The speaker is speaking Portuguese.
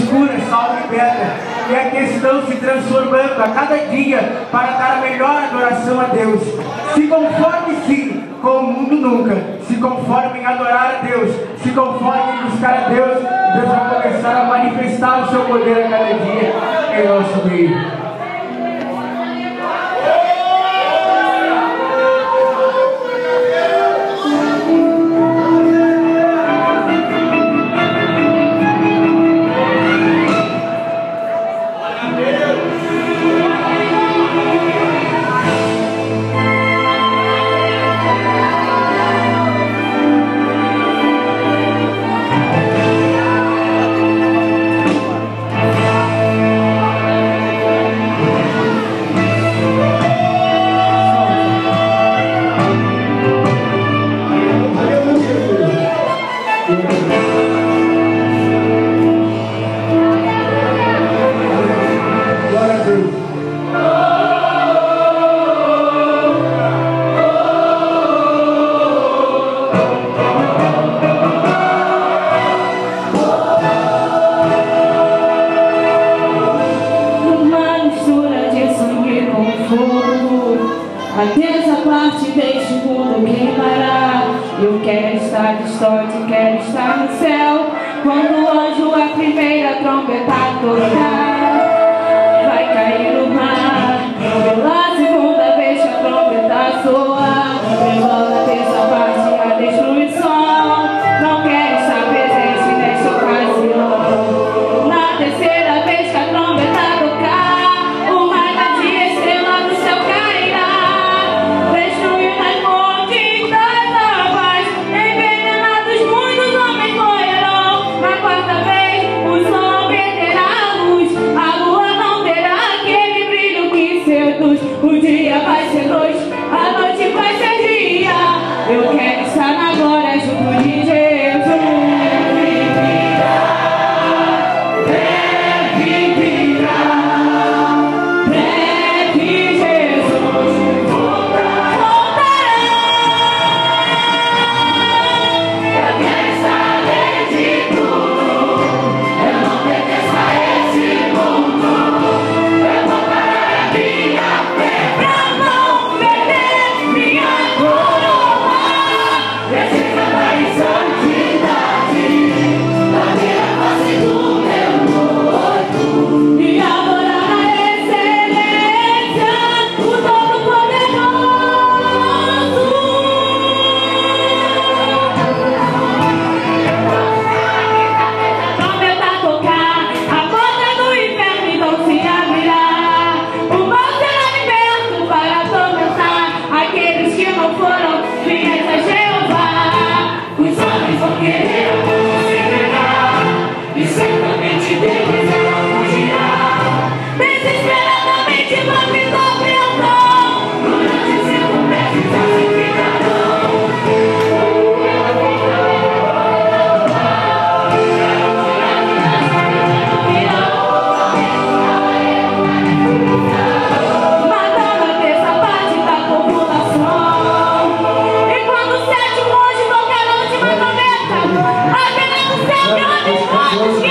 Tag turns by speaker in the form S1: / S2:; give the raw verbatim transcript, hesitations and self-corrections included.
S1: cura, salva e liberta. E aqui estão se transformando a cada dia para dar a melhor adoração a Deus. Se conforme sim com o mundo nunca. Se conforme em adorar a Deus. Se conforme em buscar a Deus. Deus vai começar a manifestar o seu poder a cada dia em nosso meio.
S2: Até essa parte deste mundo queimará. Eu quero estar distante, quero estar no céu. Quando o anjo a primeira trombeta tocar, vai cair no mar. Pela segunda vez que a trombeta soa, pela terça parte a destruição. Não quero estar presente nesta ocasião. Na terceira vez que a trombeta tocar, o mar da dia estrela do céu cairá. O dia vai ser noite, a noite vai ser dia. Eu quero estar na glória junto de Jesus. Breve virá, breve Jesus voltará. Eu quero estar além de tudo. Eu não pertenço a esse mundo. Eu vou parar a minha
S3: Grandes